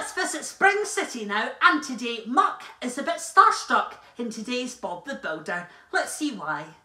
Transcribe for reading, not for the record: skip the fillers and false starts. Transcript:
let's visit Spring City now, and today Muck is a bit starstruck in today's Bob the Builder. Let's see why.